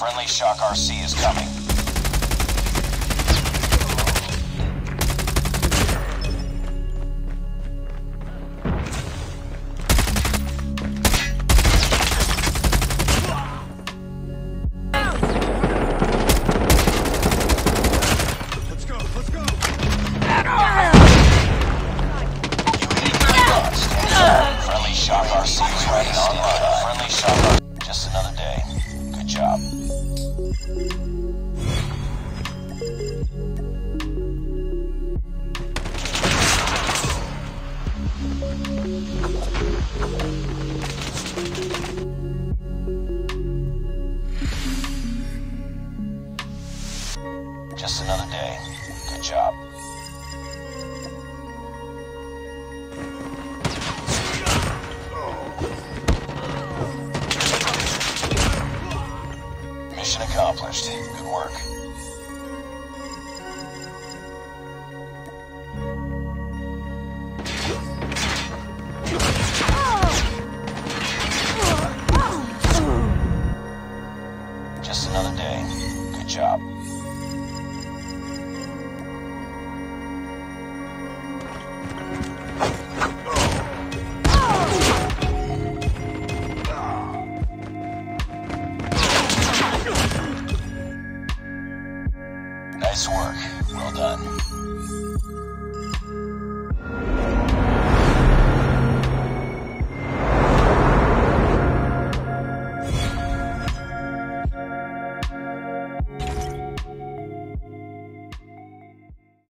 Friendly Shock RC is coming. Shock RC is ready online. Friendly Shock RC. Just another day. Good job. Just another day. Good job. Mission accomplished. Good work.